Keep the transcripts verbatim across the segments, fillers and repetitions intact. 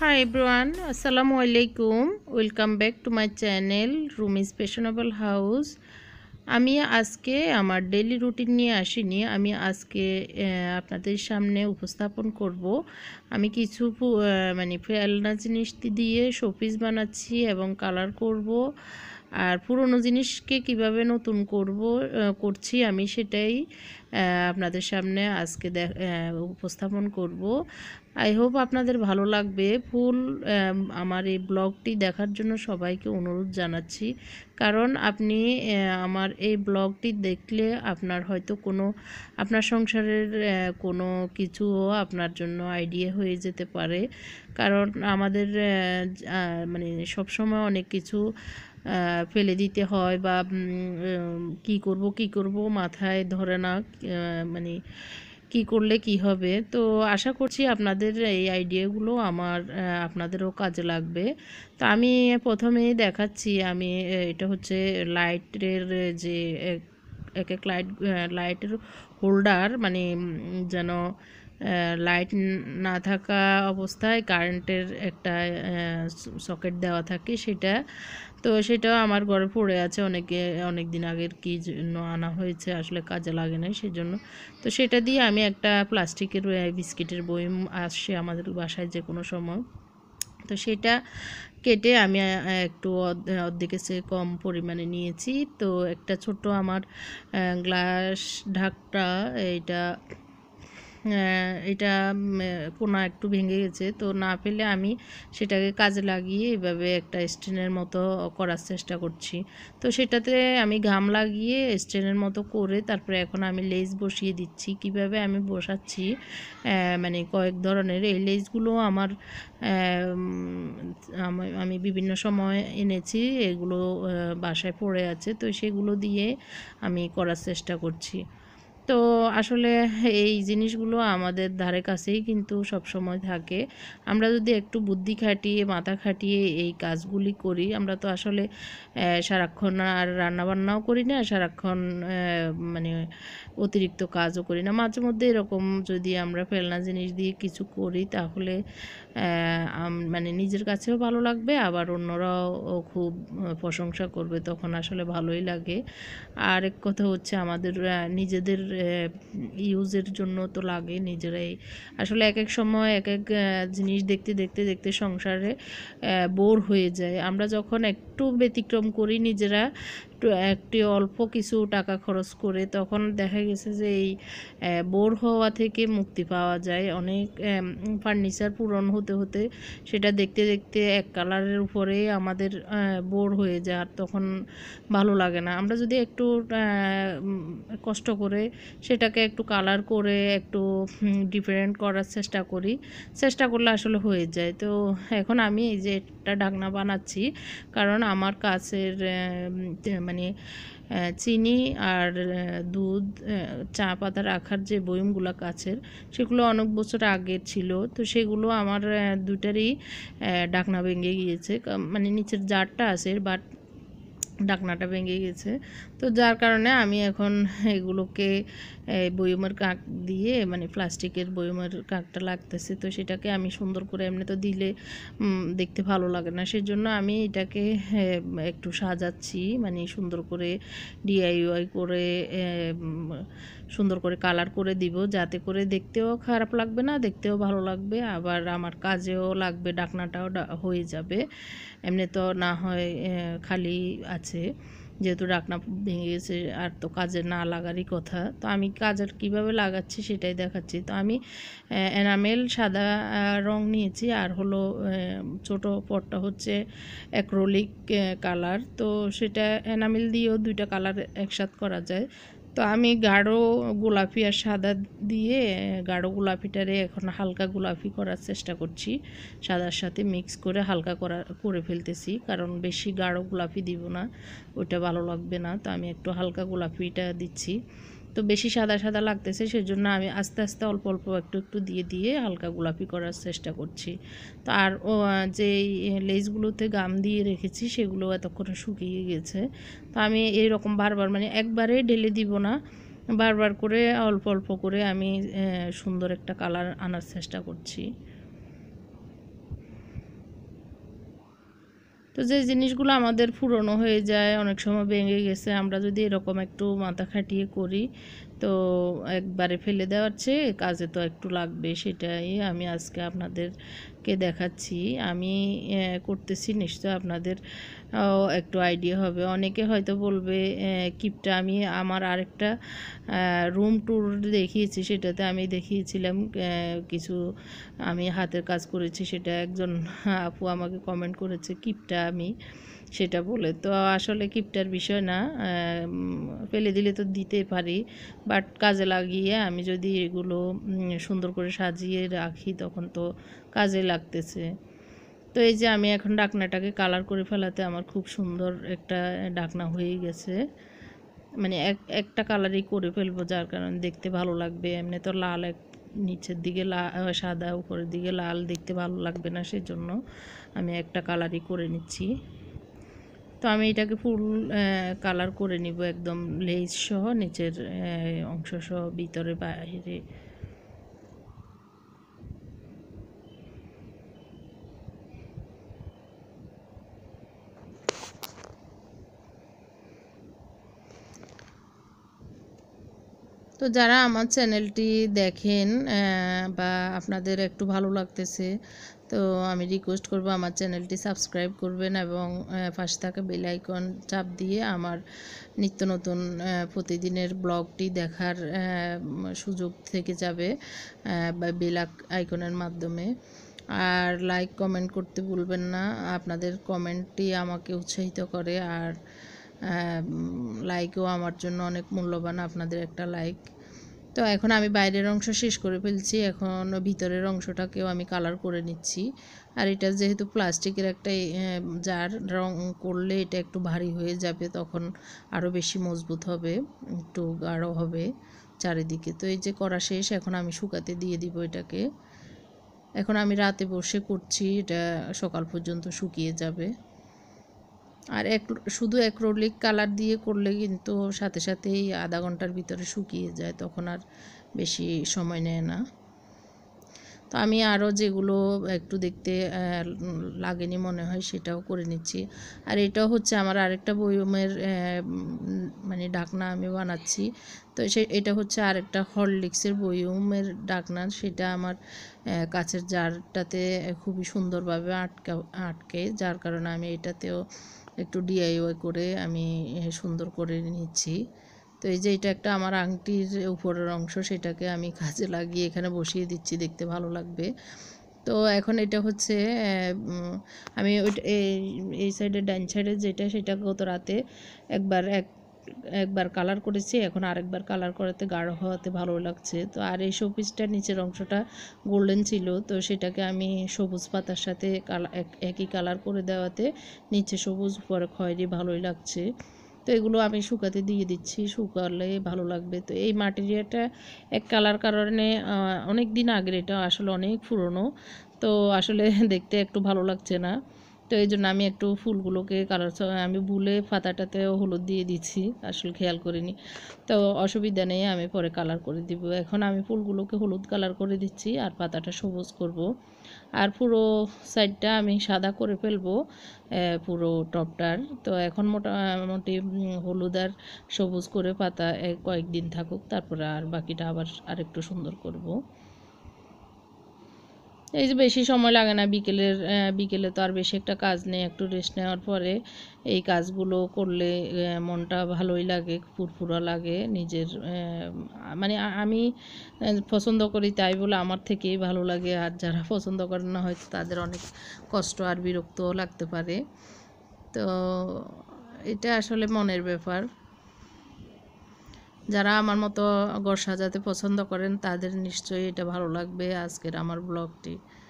Hi everyone, Assalamu alaikum. Welcome back to my channel Rumi's Fashionable House. আমি আজকে আমার daily routine নিয়ে আসিনি। আমি আজকে আপনাদের সামনে উপস্থাপন করব আমি কিছু মানে ফেলনা জিনিস দিয়ে শোপিস বানাচ্ছি এবং কালার করব, আর পুরনো জিনিসকে কিভাবে নতুন করব করছি আমি সেটাই আপনাদের সামনে আজকে উপস্থাপন করব। আই হোপ আপনাদের ভালো লাগবে। ফুল আমার এই ব্লগটি দেখার জন্য সবাইকে অনুরোধ জানাচ্ছি, কারণ আপনি আমার এই ব্লগটি দেখলে আপনার হয়তো কোনো আপনার সংসারের কোনো কিছু আপনার জন্য আইডিয়া হয়ে যেতে পারে। কারণ আমাদের মানে সবসময় অনেক কিছু ফেলে দিতে হয় বা কি করব কি করব মাথায় ধরে না, মানে কি করলে কি হবে। তো আশা করছি আপনাদের এই আইডিয়াগুলো আমার আপনাদেরও কাজে লাগবে। তো আমি প্রথমেই দেখাচ্ছি, আমি এটা হচ্ছে লাইটের যে এক এক লাইট লাইটের হোল্ডার, মানে যেন লাইট না থাকা অবস্থায় কারেন্টের একটা সকেট দেওয়া থাকে সেটা। তো সেটাও আমার ঘরে পড়ে আছে, অনেকে অনেক দিন আগের কি জন্য আনা হয়েছে, আসলে কাজে লাগে না সেজন্য। তো সেটা দিয়ে আমি একটা প্লাস্টিকের বিস্কিটের বয়ম আসে আমাদের বাসায় যে কোনো সময়, তো সেটা কেটে আমি একটু অর্ধেকের চেয়ে কম পরিমাণে নিয়েছি। তো একটা ছোট্ট আমার গ্লাস ঢাকটা, এটা এটা কোনা একটু ভেঙে গেছে, তো না পেলে আমি সেটাকে কাজে লাগিয়ে এভাবে একটা স্ট্যান্ডের মতো করার চেষ্টা করছি। তো সেটাতে আমি ঘাম লাগিয়ে স্ট্যান্ডের মতো করে তারপরে এখন আমি লেস বসিয়ে দিচ্ছি। কিভাবে আমি বসাচ্ছি, মানে কয়েক ধরনের এই লেসগুলো আমার আমি বিভিন্ন সময় এনেছি, এগুলো বাসায় পড়ে আছে, তো সেগুলো দিয়ে আমি করার চেষ্টা করছি। তো আসলে এই জিনিসগুলো আমাদের ধারে কাছেই কিন্তু সব সময় থাকে। আমরা যদি একটু বুদ্ধি খাটিয়ে মাথা খাটিয়ে এই কাজগুলি করি, আমরা তো আসলে সারাক্ষণ আর রান্নাবান্নাও করি না, সারাক্ষণ মানে অতিরিক্ত কাজও করি না। মাঝে মধ্যে এরকম যদি আমরা ফেলনা জিনিস দিয়ে কিছু করি তাহলে মানে নিজের কাছেও ভালো লাগবে, আবার অন্যরাও খুব প্রশংসা করবে, তখন আসলে ভালোই লাগে। আর এক কথা হচ্ছে আমাদের নিজেদের ইউজের জন্য তো লাগে, নিজেরাই আসলে এক এক সময় এক এক জিনিস দেখতে দেখতে দেখতে সংসারে বোর হয়ে যায়। আমরা যখন একটু ব্যতিক্রম করি নিজেরা, একটু অল্প কিছু টাকা খরচ করে, তখন দেখা গেছে যে এই বোর হওয়া থেকে মুক্তি পাওয়া যায়। অনেক ফার্নিচার পূরণ হতে হতে সেটা দেখতে দেখতে এক কালারের উপরে আমাদের বোর হয়ে যায়, আর তখন ভালো লাগে না। আমরা যদি একটু কষ্ট করে সেটাকে একটু কালার করে একটু ডিফারেন্ট করার চেষ্টা করি, চেষ্টা করলে আসলে হয়ে যায়। তো এখন আমি এই যে একটা ঢাকনা বানাচ্ছি, কারণ আমার কাছের মানে চিনি আর দুধ চা পাতা রাখার যে বয়মগুলো কাছের, সেগুলো অনেক বছর আগের ছিল, তো সেগুলো আমার দুটারই ঢাকনা ভেঙে গিয়েছে, মানে নিচের জারটা আছে বাট ঢাকনাটা ভেঙে গেছে। তো যার কারণে আমি এখন এগুলোকে বয়মের কাঁক দিয়ে, মানে প্লাস্টিকের বয়মের কাঁকটা লাগতেছে, তো সেটাকে আমি সুন্দর করে, এমনি তো দিলে দেখতে ভালো লাগে না, সেজন্য আমি এটাকে একটু সাজাচ্ছি, মানে সুন্দর করে ডিআইওয়াই করে সুন্দর করে কালার করে দিব, যাতে করে দেখতেও খারাপ লাগবে না, দেখতেও ভালো লাগবে, আবার আমার কাজেও লাগবে, ঢাকনাটাও হয়ে যাবে। এমনি তো না হয় খালি আছে, যেহেতু ঢাকনা ভেঙে গেছে, আর তো কাজে না লাগারই কথা। তো আমি কাজের কিভাবে লাগাচ্ছি সেটাই দেখাচ্ছি। তো আমি এনামেল সাদা রং নিয়েছি, আর হলো ছোট পটটা হচ্ছে অ্যাক্রিলিক কালার, তো সেটা এনামেল দিয়েও দুইটা কালার একসাথ করা যায়। তো আমি গাঢ় গোলাপি আর সাদা দিয়ে গাঢ় গোলাপিটারে এখন হালকা গোলাপি করার চেষ্টা করছি, সাদার সাথে মিক্স করে হালকা করা করে ফেলতেছি, কারণ বেশি গাঢ় গোলাপি দিব না, ওইটা ভালো লাগবে না। তো আমি একটু হালকা গোলাপিটা দিচ্ছি, তো বেশি সাদা সাদা লাগতেছে, সেজন্য আমি আস্তে আস্তে অল্প অল্প একটু একটু দিয়ে দিয়ে হালকা গোলাপি করার চেষ্টা করছি। তো আর যে লেসগুলোতে গাম দিয়ে রেখেছি সেগুলো এতক্ষণে শুকিয়ে গেছে। তো আমি এইরকম বারবার, মানে একবারে ঢেলে দিব না, বারবার করে অল্প অল্প করে আমি সুন্দর একটা কালার আনার চেষ্টা করছি। তো যে জিনিসগুলো আমাদের পুরনো হয়ে যায়, অনেক সময় ভেঙে গেছে, আমরা যদি এরকম একটু মাথা খাটিয়ে করি তো একবারে ফেলে দেওয়ার চেয়ে কাজে তো একটু লাগবে, সেটাই আমি আজকে আপনাদেরকে দেখাচ্ছি। আমি করতেছি, নিশ্চয় আপনাদের একটু আইডিয়া হবে। অনেকে হয়তো বলবে কিপটা আমি আমার আরেকটা রুম ট্যুর দেখিয়েছি, সেটাতে আমি দেখিয়েছিলাম কিছু আমি হাতের কাজ করেছি, সেটা একজন আপু আমাকে কমেন্ট করেছে কিপটা আমি সেটা বলে। তো আসলে কিপটার বিষয় না, ফেলে দিলে তো দিতে পারি, বাট কাজে লাগিয়ে আমি যদি এগুলো সুন্দর করে সাজিয়ে রাখি তখন তো কাজে লাগতেছে। তো এই যে আমি এখন ডাকনাটাকে কালার করে ফেলাতে আমার খুব সুন্দর একটা ডাকনা হয়ে গেছে, মানে এক একটা কালারই করে ফেলবো যার কারণে দেখতে ভালো লাগবে। এমনি তো লাল এক নিচের দিকে লাল, সাদা উপরের দিকে লাল, দেখতে ভালো লাগবে না, সেজন্য আমি একটা কালারই করে নিচ্ছি। তো আমি এটাকে ফুল কালার করে নিব, একদম লেস সহ, নিচের অংশ সহ, ভিতরে বাইরে। তো যারা আমার চ্যানেলটি দেখেন বা আপনাদের একটু ভালো লাগতেছে, তো আমি রিকোয়েস্ট করব আমার চ্যানেলটি সাবস্ক্রাইব করবেন এবং পাশে থাকা বেল আইকন চাপ দিয়ে আমার নিত্য নতুন প্রতিদিনের ব্লগটি দেখার সুযোগ থেকে যাবে বা বেল আইকনের মাধ্যমে। আর লাইক কমেন্ট করতে ভুলবেন না, আপনাদের কমেন্টটি আমাকে উৎসাহিত করে, আর লাইকও আমার জন্য অনেক মূল্যবান, আপনাদের একটা লাইক। তো এখন আমি বাইরের অংশ শেষ করে ফেলছি, এখন ভিতরের অংশটাকেও আমি কালার করে নিচ্ছি। আর এটা যেহেতু প্লাস্টিকের একটা জার, রং করলে এটা একটু ভারী হয়ে যাবে, তখন আরও বেশি মজবুত হবে, একটু গাঢ় হবে চারিদিকে। তো এই যে করা শেষ, এখন আমি শুকাতে দিয়ে দিব এটাকে। এখন আমি রাতে বসে করছি, এটা সকাল পর্যন্ত শুকিয়ে যাবে। আর এক শুধু অ্যাক্রিলিক কালার দিয়ে করলে কিন্তু সাথে সাথেই আধা ঘন্টার ভিতরে শুকিয়ে যায়, তখন আর বেশি সময় নেয় না। তো আমি আরও যেগুলো একটু দেখতে লাগেনি মনে হয় সেটাও করে নিচ্ছি। আর এটাও হচ্ছে আমার আরেকটা বয়মের মানে ঢাকনা আমি বানাচ্ছি। তো সে এটা হচ্ছে আরেকটা হরলিক্সের বয়মের ঢাকনা, সেটা আমার কাচের জারটাতে খুবই সুন্দরভাবে আটকা আটকে, যার কারণে আমি এটাতেও একটু ডিআইওয়াই করে আমি সুন্দর করে নিচ্ছি। তো এই যে এটা একটা আমার আংটির উপরের অংশ, সেটাকে আমি কাজে লাগিয়ে এখানে বসিয়ে দিচ্ছি, দেখতে ভালো লাগবে। তো এখন এটা হচ্ছে আমি ওইটা এই সাইডে ডাইন সাইডে যেটা, সেটা গত রাতে একবার এক একবার কালার করেছি, এখন আরেকবার কালার করাতে গাঢ় হওয়াতে ভালো লাগছে। তো আর এই শোপিসটার নিচের অংশটা গোল্ডেন ছিল, তো সেটাকে আমি সবুজ পাতার সাথে একই কালার করে দেওয়াতে নিচে সবুজ উপরে খয়েরি, ভালোই লাগছে। তো এগুলো আমি শুকাতে দিয়ে দিচ্ছি, শুকালে ভালো লাগবে। তো এই ম্যাটেরিয়ালটা এক কালার কারণে অনেক দিন আগের, এটা আসলে অনেক পুরনো, তো আসলে দেখতে একটু ভালো লাগছে না। তো এই জন্য আমি একটু ফুলগুলোকে কালার, আমি ভুলে পাতাটাতেও হলুদ দিয়ে দিচ্ছি, আসলে খেয়াল করিনি। তো অসুবিধা নেই, আমি পরে কালার করে দিব। এখন আমি ফুলগুলোকে হলুদ কালার করে দিচ্ছি আর পাতাটা সবুজ করব। আর পুরো সাইডটা আমি সাদা করে ফেলবো, পুরো টপটার। তো এখন মোটামুটি হলুদ আর সবুজ করে পাতা কয়েকদিন থাকুক, তারপরে আর বাকিটা আবার আরেকটু সুন্দর করব। এই যে বেশি সময় লাগে না, বিকেলের বিকেলে তো আর বেশি একটা কাজ নেই, একটু রেস্ট নেওয়ার পরে এই কাজগুলো করলে মনটা ভালোই লাগে, ফুরফুরা লাগে নিজের, মানে আমি পছন্দ করি তাই বলে আমার থেকেই ভালো লাগে। আর যারা পছন্দ করে না হয়তো তাদের অনেক কষ্ট আর বিরক্তও লাগতে পারে। তো এটা আসলে মনের ব্যাপার। যারা আমার মতো ঘর সাজাতে পছন্দ করেন তাদের নিশ্চয়ই এটা ভালো লাগবে, আজকের আমার ব্লগটি।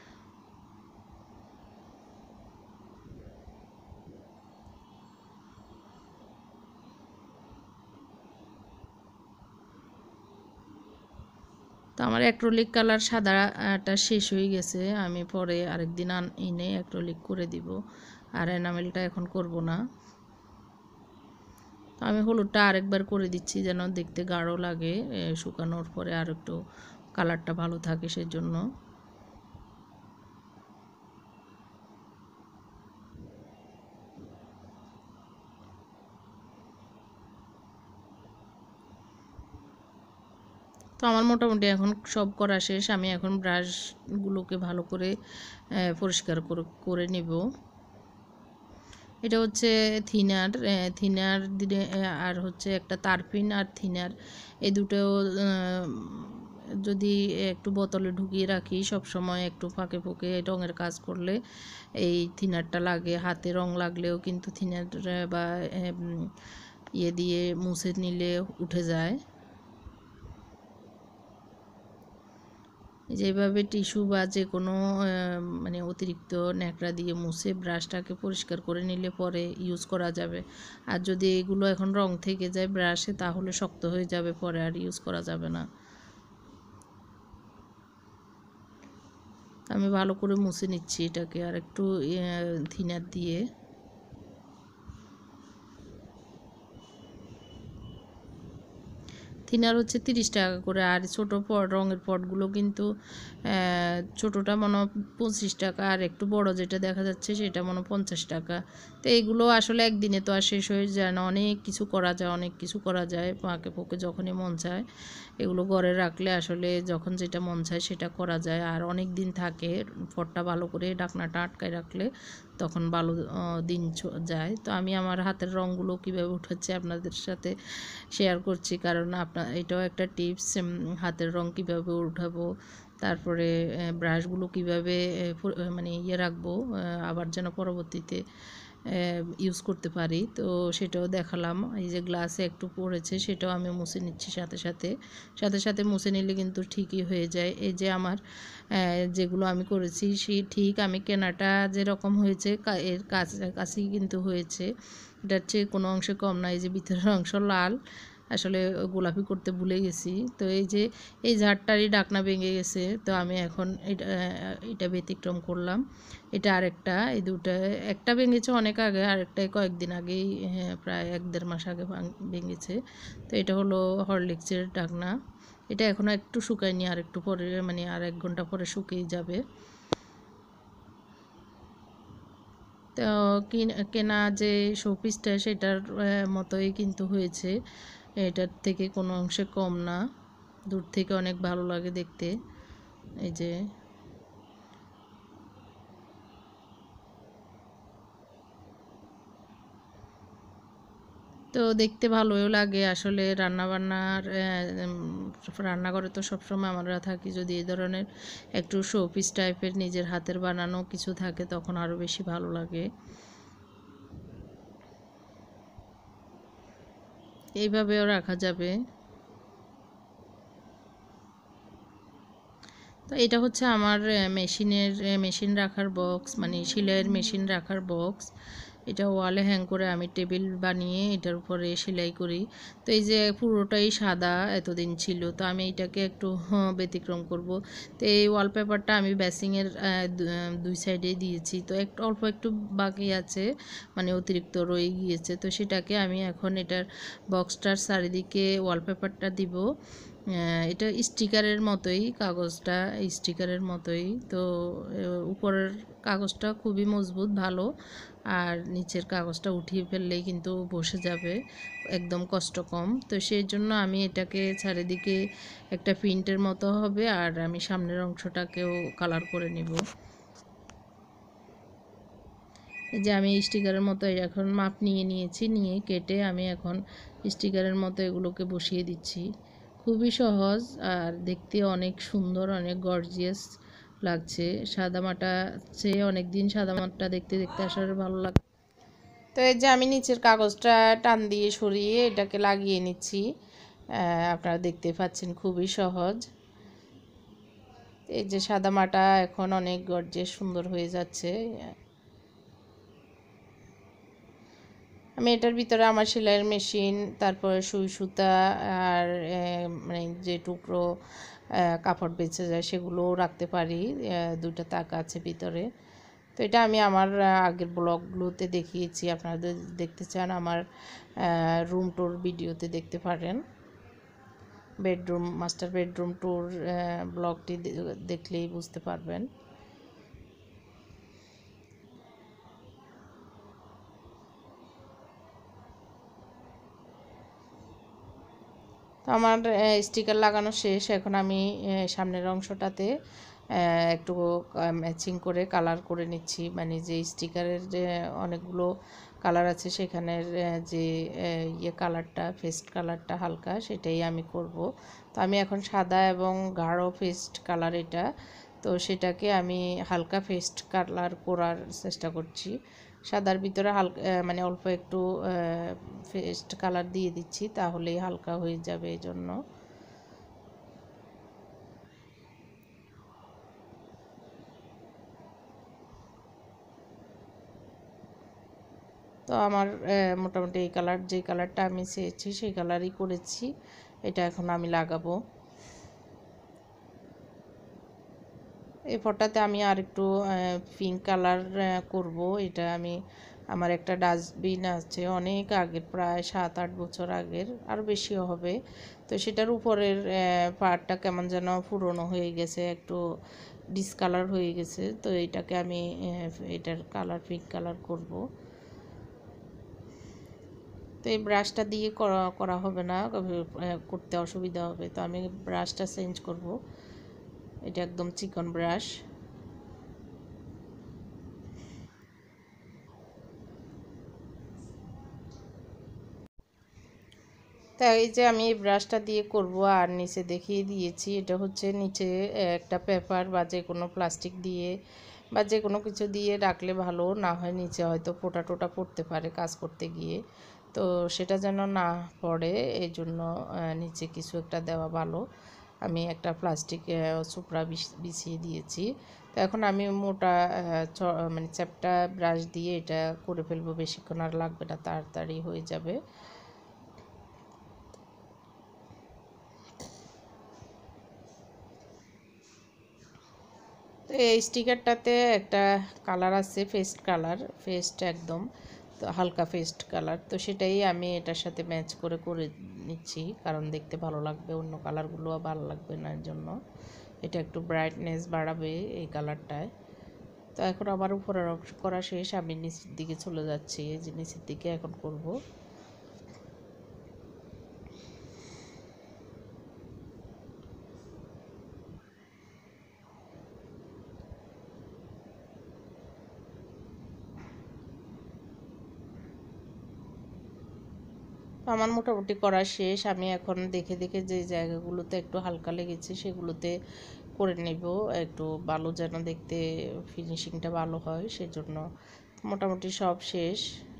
তো আমার অ্যাক্রিলিক কালার সাদাটা শেষ হয়ে গেছে, আমি পরে আরেকদিন এনে অ্যাক্রিলিক করে দিব, আর এনামেলটা এখন করব না। তো আমি হলুদটা আরেকবার করে দিচ্ছি যেন দেখতে গাঢ় লাগে, শুকানোর পরে আর একটু কালারটা ভালো থাকে সেজন্য। তো আমার মোটামুটি এখন সব করা শেষ। আমি এখন ব্রাশগুলোকে ভালো করে পরিষ্কার করে নেব। এটা হচ্ছে থিনার থিনার দিলে আর হচ্ছে একটা তারপিন আর থিনার, এই দুটো যদি একটু বোতলে ঢুকিয়ে রাখি সব সময় একটু ফাঁকে ফুঁকে রঙের কাজ করলে এই থিনারটা লাগে। হাতে রং লাগলেও কিন্তু থিনার বা ইয়ে দিয়ে মুছে নিলে উঠে যায়। যেভাবে টিস্যু বা যে কোনো মানে অতিরিক্ত ন্যাকড়া দিয়ে মুছে ব্রাশটাকে পরিষ্কার করে নিলে পরে ইউজ করা যাবে। আর যদি এগুলো এখন রং থেকে যায় ব্রাশে তাহলে শক্ত হয়ে যাবে, পরে আর ইউজ করা যাবে না। আমি ভালো করে মুছে নিচ্ছি এটাকে আর একটু থিনার দিয়ে। থিনার হচ্ছে তিরিশ টাকা করে, আর ছোটো পট রঙের পটগুলো কিন্তু ছোটোটা মনে পঁচিশ টাকা, আর একটু বড় যেটা দেখা যাচ্ছে সেটা মনে পঞ্চাশ টাকা। তো এইগুলো আসলে একদিনে তো আর শেষ হয়ে যায় না, অনেক কিছু করা যায় অনেক কিছু করা যায় ফাঁকে ফোঁকে যখনই মন চায়। এগুলো ঘরে রাখলে আসলে যখন যেটা মন চায় সেটা করা যায়, আর অনেক দিন থাকে। পটটা ভালো করে ঢাকনাটা আটকায় রাখলে তখন ভালো দিন যায়। তো আমি আমার হাতের রঙগুলো কীভাবে উঠাচ্ছি আপনাদের সাথে শেয়ার করছি, কারণ আপনার এটাও একটা টিপস, হাতের রং কীভাবে উঠাবো, তারপরে ব্রাশগুলো কীভাবে মানে ইয়ে রাখবো আবার যেন পরবর্তীতে ইউজ করতে পারি। তো সেটাও দেখালাম। এই যে গ্লাসে একটু পড়েছে সেটাও আমি মুছে নিচ্ছি সাথে সাথে সাথে সাথে মুছে নিলে কিন্তু ঠিকই হয়ে যায়। এই যে আমার যেগুলো আমি করেছি সেই ঠিক আমি কেনাটা যেরকম হয়েছে এর কাছাকাছি কিন্তু হয়েছে, এটার চেয়ে কোনো অংশে কম না। এই যে ভিতরের অংশ লাল, আসলে গোলাপি করতে ভুলে গেছি। তো এই যে এই ঝাড়টারই ঢাকনা ভেঙে গেছে, তো আমি এখন এটা এটা ব্যতিক্রম করলাম। এটা আরেকটা, এই দুটো একটা ভেঙেছে অনেক আগে, আরেকটা কয়েকদিন আগেই, প্রায় এক দেড় মাস আগে ভেঙেছে। তো এটা হলো হরলিক্সের ঢাকনা। এটা এখনও একটু শুকায়নি, আর একটু পরে মানে আর এক ঘন্টা পরে শুকিয়ে যাবে। তো কেনা যে শোপিসটা সেটার মতোই কিন্তু হয়েছে, এটার থেকে কোনো অংশে কম না, দূর থেকে অনেক ভালো লাগে দেখতে। এই যে তো দেখতে ভালোও লাগে আসলে। রান্নাবান্নার রান্নাঘরে তো সবসময় আমরা থাকি, যদি এই ধরনের একটু শোপিস টাইপের নিজের হাতের বানানো কিছু থাকে তখন আরও বেশি ভালো লাগে। এইভাবেও রাখা যাবে। তো এটা হচ্ছে আমার মেশিনের মেশিন রাখার বক্স, মানে সেলাইয়ের মেশিন রাখার বক্স। এটা ওয়ালে হ্যাং করে আমি টেবিল বানিয়ে এটার উপরে সেলাই করি। তো এই যে পুরোটাই সাদা এতদিন ছিল, তো আমি এটাকে একটু ব্যতিক্রম করব। তো এই ওয়ালপেপারটা আমি বেসিংয়ের দুই সাইডে দিয়েছি, তো একটু অল্প একটু বাকি আছে, মানে অতিরিক্ত রয়ে গিয়েছে। তো সেটাকে আমি এখন এটার বক্সটার চারিদিকে ওয়ালপেপারটা দিব। এটা স্টিকারের মতোই, কাগজটা স্টিকারের মতোই। তো উপরের কাগজটা খুবই মজবুত ভালো, আর নিচের কাগজটা উঠিয়ে ফেললেই কিন্তু বসে যাবে, একদম কষ্ট কম। তো সেই জন্য আমি এটাকে চারিদিকে একটা প্রিন্টের মতো হবে, আর আমি সামনের অংশটাকেও কালার করে নিব। এই যে আমি স্টিকারের মতো এখন মাপ নিয়ে নিয়েছি, নিয়ে কেটে আমি এখন স্টিকারের মতো এগুলোকে বসিয়ে দিচ্ছি। খুবই সহজ, আর দেখতে অনেক সুন্দর, অনেক গর্জিয়াস লাগছে। সাদামাটা চেয়ে অনেক দিন সাদামাটা দেখতে দেখতে আসলে ভালো লাগে। তো এই যে আমি নিচের কাগজটা টান দিয়ে সরিয়ে এটাকে লাগিয়ে নিচ্ছি। আপনারা দেখতে পাচ্ছেন খুবই সহজ। এই যে সাদামাটা এখন অনেক গর্জিয়াস সুন্দর হয়ে যাচ্ছে। আমি এটার ভিতরে আমার সেলাইয়ের মেশিন, তারপরে সুই সুতা, আর মানে যে টুকরো কাপড় বেঁচে যায় সেগুলোও রাখতে পারি। দুইটা তাক আছে ভিতরে। তো এটা আমি আমার আগের ব্লগগুলোতে দেখিয়েছি, আপনাদের দেখতে চান আমার রুম ট্যুর ভিডিওতে দেখতে পারেন। বেডরুম মাস্টার বেডরুম ট্যুর ব্লগটি দেখলেই বুঝতে পারবেন। তো আমার স্টিকার লাগানো শেষ। এখন আমি সামনের অংশটাতে একটু ম্যাচিং করে কালার করে নিচ্ছি, মানে যে স্টিকারের যে অনেকগুলো কালার আছে সেখানের যে ইয়ে কালারটা, পেস্ট কালারটা হালকা, সেটাই আমি করব। তো আমি এখন সাদা এবং গাঢ় পেস্ট কালার এটা, তো সেটাকে আমি হালকা পেস্ট কালার করার চেষ্টা করছি। সাদার ভিতরে হালকা মানে অল্প একটু পেস্ট কালার দিয়ে দিচ্ছি, তাহলেই হালকা হয়ে যাবে এই জন্য। তো আমার মোটামুটি এই কালার, যে কালারটা আমি চেয়েছি সেই কালারই করেছি। এটা এখন আমি লাগাবো। এই ফটোতে আমি আর একটু পিঙ্ক কালার করব। এটা আমি, আমার একটা ডাস্টবিন আছে অনেক আগের, প্রায় সাত আট বছর আগের, আরও বেশিও হবে। তো সেটার উপরের পার্টটা কেমন যেন পুরনো হয়ে গেছে, একটু ডিসকালার হয়ে গেছে। তো এটাকে আমি এটার কালার পিঙ্ক কালার করব। তো এই ব্রাশটা দিয়ে করা করা হবে না, করতে অসুবিধা হবে, তো আমি ব্রাশটা চেঞ্জ করব। এটা একদম চিকন ব্রাশ। তা এই যে আমি এই ব্রাশটা দিয়ে করব, আর নিচে দেখিয়ে দিয়েছি, এটা হচ্ছে নিচে একটা পেপার বা যে কোনো প্লাস্টিক দিয়ে বা যে কোনো কিছু দিয়ে রাখলে ভালো, না হয় নিচে হয়তো ফোঁটা টোটা পড়তে পারে কাজ করতে গিয়ে, তো সেটা যেন না পড়ে এই জন্য নিচে কিছু একটা দেওয়া ভালো। আমি একটা প্লাস্টিক সুপড়া বিছিয়ে দিয়েছি। তো এখন আমি মোটা মানে চ্যাপটা ব্রাশ দিয়ে এটা করে ফেলবো, বেশিক্ষণ আর লাগবে না, তাড়াতাড়ি হয়ে যাবে। তো এই স্টিকারটাতে একটা কালার আছে পেস্ট কালার, পেস্ট একদম, তো হালকা পেস্ট কালার, তো সেটাই আমি এটার সাথে ম্যাচ করে করে নিচ্ছি, কারণ দেখতে ভালো লাগবে, অন্য কালারগুলো ভালো লাগবে না, এর জন্য এটা একটু ব্রাইটনেস বাড়াবে এই কালারটায়। তো এখন আমার উপরের অংশ করা শেষ, আমি নিচের দিকে চলে যাচ্ছি, এই যে নিচের দিকে এখন করব। আমার মোটামুটি করা শেষ। আমি এখন দেখে দেখে যে জায়গাগুলোতে একটু হালকা লেগেছে সেগুলোতে করে নেব, একটু ভালো যেন দেখতে ফিনিশিংটা ভালো হয় সেজন্য। মোটামুটি সব শেষ।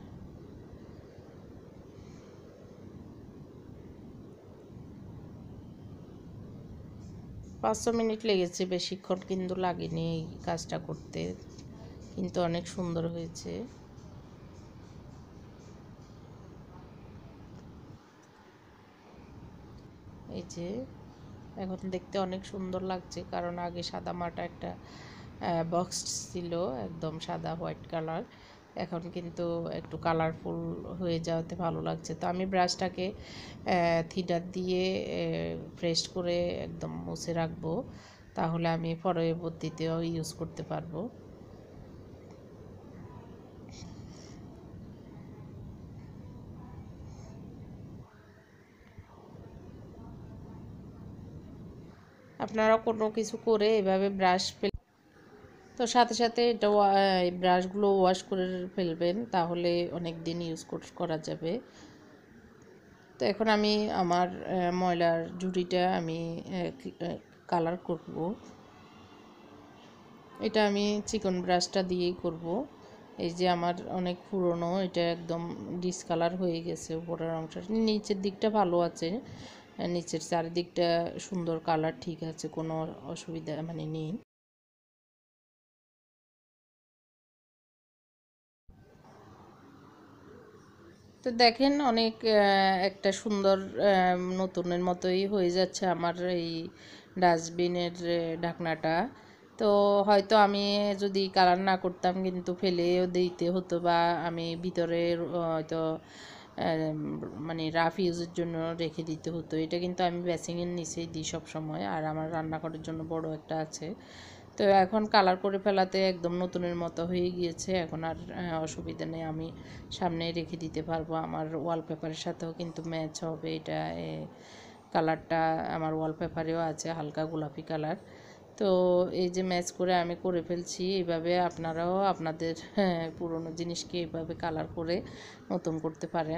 পাঁচ ছ মিনিট লেগেছে, বেশিক্ষণ কিন্তু লাগেনি এই কাজটা করতে, কিন্তু অনেক সুন্দর হয়েছে। এই যে এখন দেখতে অনেক সুন্দর লাগছে, কারণ আগে সাদা মাটা একটা বক্স ছিল, একদম সাদা হোয়াইট কালার, এখন কিন্তু একটু কালারফুল হয়ে যাওয়াতে ভালো লাগছে। তো আমি ব্রাশটাকে থিটার দিয়ে ফ্রেশ করে একদম মুছে রাখবো, তাহলে আমি পরবর্তীতেও ইউজ করতে পারবো। আপনারা কোনো কিছু করে এভাবে ব্রাশ ফেল, তো সাথে সাথে এটা ব্রাশগুলো ওয়াশ করে ফেলবেন, তাহলে অনেক দিন ইউজ করা যাবে। তো এখন আমি আমার ময়লার ঝুড়িটা আমি কালার করব, এটা আমি চিকন ব্রাশটা দিয়েই করব। এই যে আমার অনেক পুরনো, এটা একদম ডিসকালার হয়ে গেছে উপরের অংশটা, নিচের দিকটা ভালো আছে, নিচের চারিদিকটা সুন্দর কালার, ঠিক আছে, কোনো অসুবিধা মানে নেই। তো দেখেন অনেক একটা সুন্দর নতুনের মতোই হয়ে যাচ্ছে আমার এই ডাস্টবিনের ঢাকনাটা। তো হয়তো আমি যদি কালার না করতাম কিন্তু ফেলেও দিতে হতো, বা আমি ভিতরে হয়তো মানে রাফ ইউজের জন্য রেখে দিতে হতো। এটা কিন্তু আমি বেসিংয়ের নিচেই দিই সব সময়, আর আমার রান্নাঘরের জন্য বড় একটা আছে। তো এখন কালার করে ফেলাতে একদম নতুনের মতো হয়ে গিয়েছে, এখন আর অসুবিধা নেই, আমি সামনে রেখে দিতে পারবো, আমার ওয়ালপেপারের সাথেও কিন্তু ম্যাচ হবে এটা কালারটা আমার ওয়ালপেপারেও আছে হালকা গোলাপি কালার। তো এই যে ম্যাচ করে আমি করে ফেলছি। এইভাবে আপনারাও আপনাদের হ্যাঁ, পুরনো জিনিসকে এইভাবে কালার করে নতুন করতে পারেন।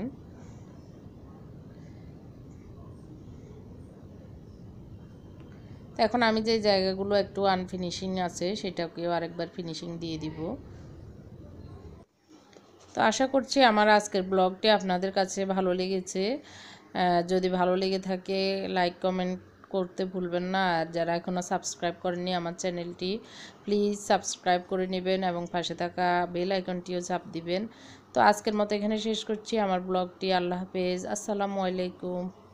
তো এখন আমি যে জায়গাগুলো একটু আনফিনিশিং আছে সেটাকেও আরেকবার ফিনিশিং দিয়ে দিব। তো আশা করছি আমার আজকের ব্লগটি আপনাদের কাছে ভালো লেগেছে। যদি ভালো লেগে থাকে লাইক কমেন্ট করতে ভুলবেন না। আর যারা এখনও সাবস্ক্রাইব করেননি আমার চ্যানেলটি প্লিজ সাবস্ক্রাইব করে নেবেন এবং পাশে থাকা বেল আইকনটিও চাপ দিবেন। তো আজকের মতো এখানে শেষ করছি আমার ব্লগটি। আল্লাহ হাফেজ, আসসালামু আলাইকুম।